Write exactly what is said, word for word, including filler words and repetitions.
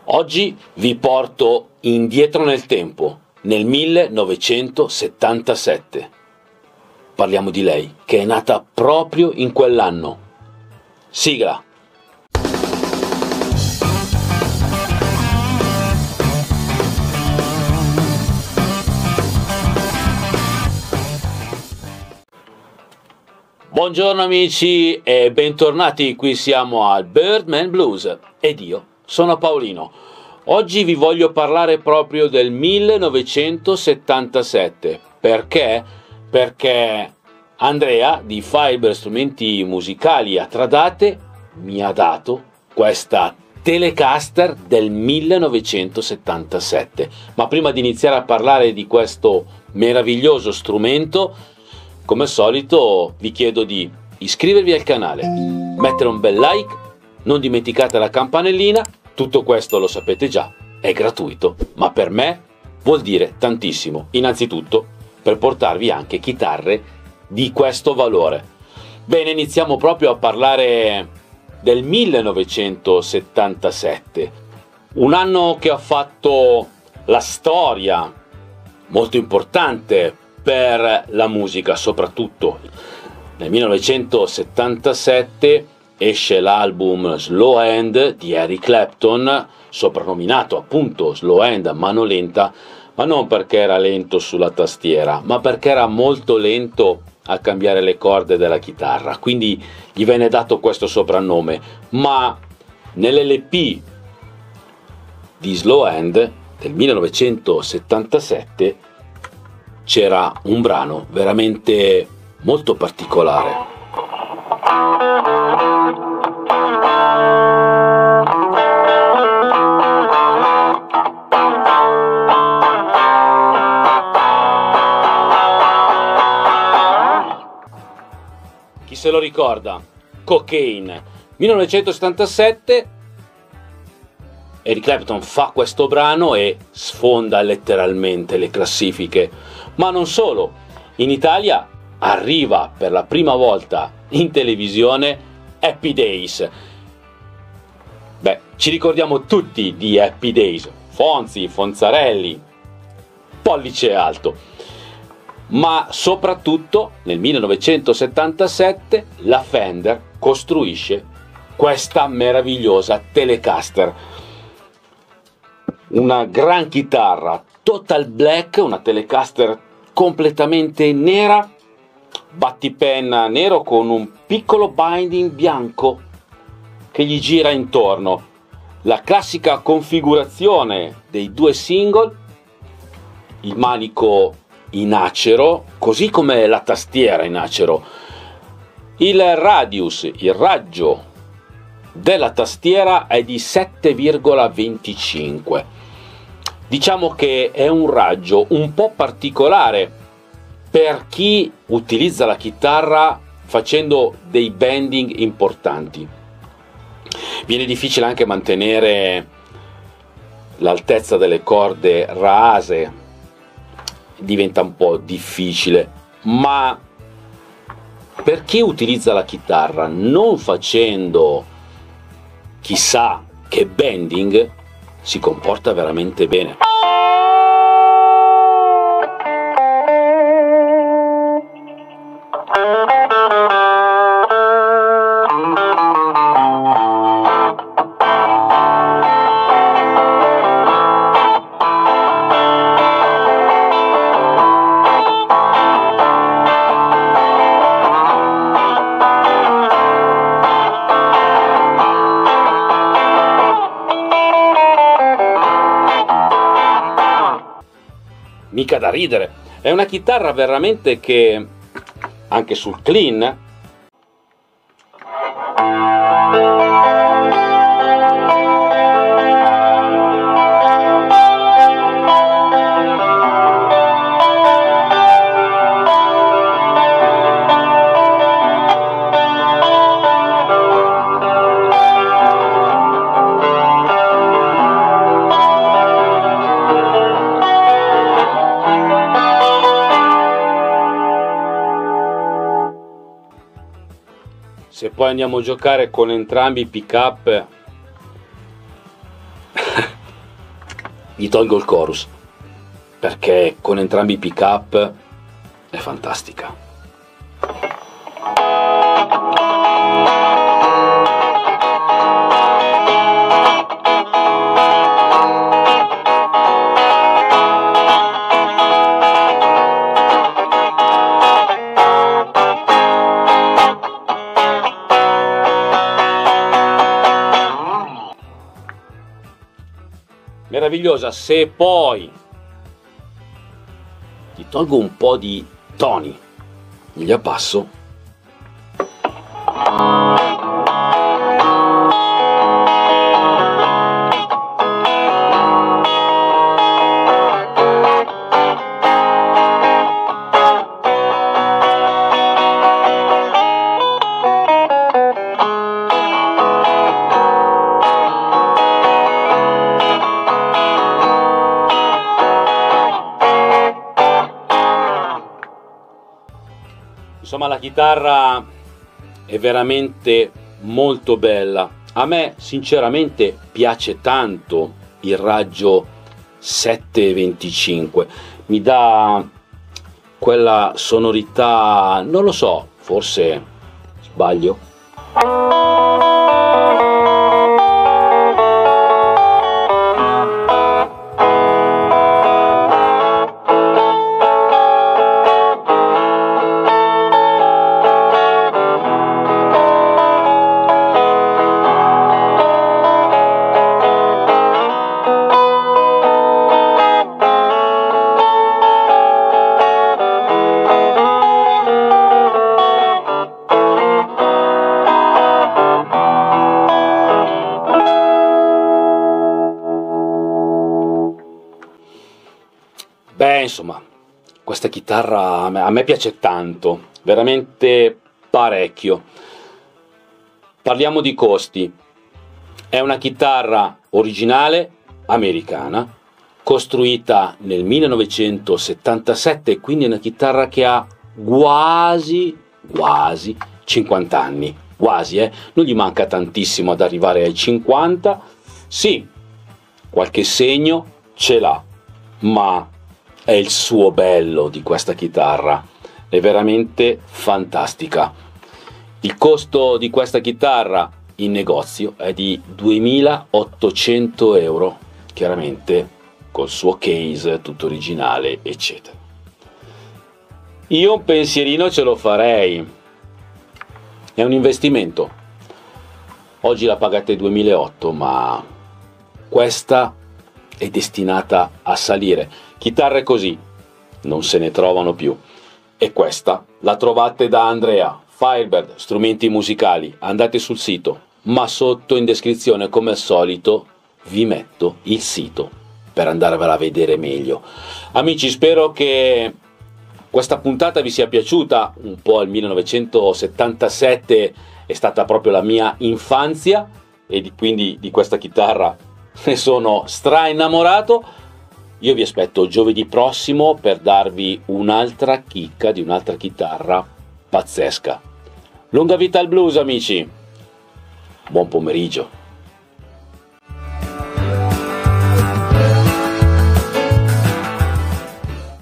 Oggi vi porto indietro nel tempo, nel millenovecentosettantasette. Parliamo di lei, che è nata proprio in quell'anno. Sigla! Buongiorno amici e bentornati, qui siamo al Birdman Blues ed io sono Paolino. Oggi vi voglio parlare proprio del millenovecentosettantasette. Perché? Perché Andrea di Fiber Strumenti Musicali a Tradate mi ha dato questa Telecaster del millenovecentosettantasette. Ma prima di iniziare a parlare di questo meraviglioso strumento, come al solito vi chiedo di iscrivervi al canale, mettere un bel like, non dimenticate la campanellina. Tutto questo lo sapete già, è gratuito, ma per me vuol dire tantissimo. Innanzitutto per portarvi anche chitarre di questo valore. Bene, iniziamo proprio a parlare del millenovecentosettantasette, un anno che ha fatto la storia molto importante per la musica. Soprattutto nel millenovecentosettantasette esce l'album Slow Hand di Eric Clapton, soprannominato appunto Slow Hand, mano lenta, ma non perché era lento sulla tastiera, ma perché era molto lento a cambiare le corde della chitarra, quindi gli venne dato questo soprannome. Ma nell'L P di Slow Hand del millenovecentosettantasette c'era un brano veramente molto particolare. Chi se lo ricorda? Cocaine. millenovecentosettantasette, Eric Clapton fa questo brano e sfonda letteralmente le classifiche. Ma non solo, in Italia arriva per la prima volta in televisione Happy Days. Beh, ci ricordiamo tutti di Happy Days, Fonzi, Fonzarelli, Pollice Alto. Ma soprattutto nel millenovecentosettantasette la Fender costruisce questa meravigliosa Telecaster, una gran chitarra total black, una Telecaster completamente nera, battipenna nero con un piccolo binding bianco che gli gira intorno, la classica configurazione dei due single, il manico in acero, così come la tastiera in acero, il radius, il raggio della tastiera è di sette virgola venticinque. Diciamo che è un raggio un po' particolare per chi utilizza la chitarra facendo dei bending importanti. Viene difficile anche mantenere l'altezza delle corde rase, diventa un po' difficile, ma per chi utilizza la chitarra non facendo chissà che bending si comporta veramente bene. Mica da ridere, è una chitarra veramente che anche sul clean poi andiamo a giocare con entrambi i pick up gli tolgo il chorus, perché con entrambi i pick up è fantastica. Meravigliosa. Se poi gli tolgo un po' di toni, gli abbasso, insomma la chitarra è veramente molto bella. A me sinceramente piace tanto il raggio sette venticinque, mi dà quella sonorità, non lo so, forse sbaglio. Beh, insomma, questa chitarra a me, a me piace tanto, veramente parecchio. Parliamo di costi. È una chitarra originale americana, costruita nel millenovecentosettantasette, quindi è una chitarra che ha quasi, quasi cinquanta anni. Quasi, eh? Non gli manca tantissimo ad arrivare ai cinquanta. Sì, qualche segno ce l'ha, ma è il suo bello di questa chitarra, è veramente fantastica. Il costo di questa chitarra in negozio è di duemilaottocento euro, chiaramente col suo case tutto originale eccetera. Io un pensierino ce lo farei, è un investimento. Oggi la pagate duemilaotto, ma questa è destinata a salire. Chitarre così non se ne trovano più, e questa la trovate da Andrea Firebird Strumenti Musicali. Andate sul sito, ma sotto in descrizione come al solito vi metto il sito per andarvela a vedere meglio. Amici, spero che questa puntata vi sia piaciuta. Un po' il millenovecentosettantasette è stata proprio la mia infanzia, e di, quindi di questa chitarra ne sono stra innamorato. Io vi aspetto giovedì prossimo per darvi un'altra chicca di un'altra chitarra pazzesca. Lunga vita al blues, amici. Buon pomeriggio.